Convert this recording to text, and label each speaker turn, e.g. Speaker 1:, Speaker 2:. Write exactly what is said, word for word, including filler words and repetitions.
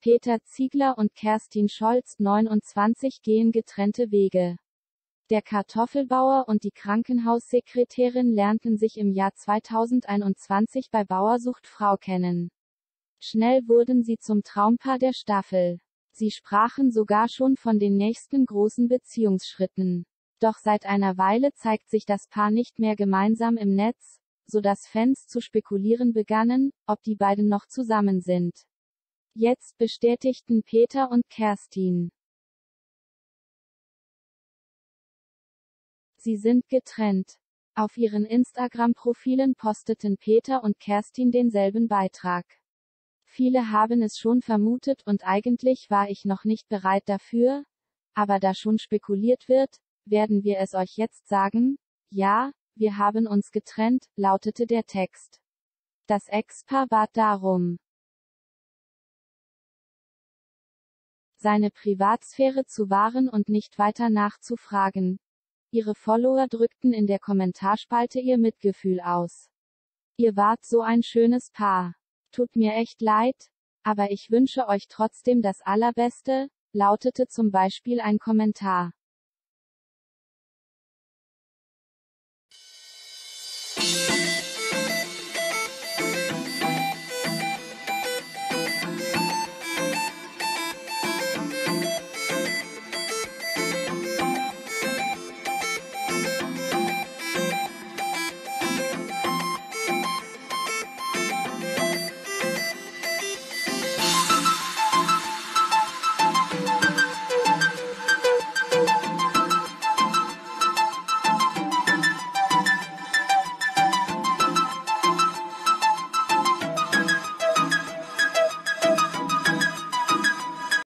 Speaker 1: Peter Ziegler und Kerstin Scholz, neunundzwanzig, gehen getrennte Wege. Der Kartoffelbauer und die Krankenhaussekretärin lernten sich im Jahr zweitausendeinundzwanzig bei Bauersucht Frau kennen. Schnell wurden sie zum Traumpaar der Staffel. Sie sprachen sogar schon von den nächsten großen Beziehungsschritten. Doch seit einer Weile zeigt sich das Paar nicht mehr gemeinsam im Netz, sodass Fans zu spekulieren begannen, ob die beiden noch zusammen sind. Jetzt bestätigten Peter und Kerstin: Sie sind getrennt. Auf ihren Instagram-Profilen posteten Peter und Kerstin denselben Beitrag. Viele haben es schon vermutet und eigentlich war ich noch nicht bereit dafür, aber da schon spekuliert wird, werden wir es euch jetzt sagen? Ja, wir haben uns getrennt, lautete der Text. Das Ex-Paar bat darum, seine Privatsphäre zu wahren und nicht weiter nachzufragen. Ihre Follower drückten in der Kommentarspalte ihr Mitgefühl aus. Ihr wart so ein schönes Paar. Tut mir echt leid, aber ich wünsche euch trotzdem das Allerbeste, lautete zum Beispiel ein Kommentar.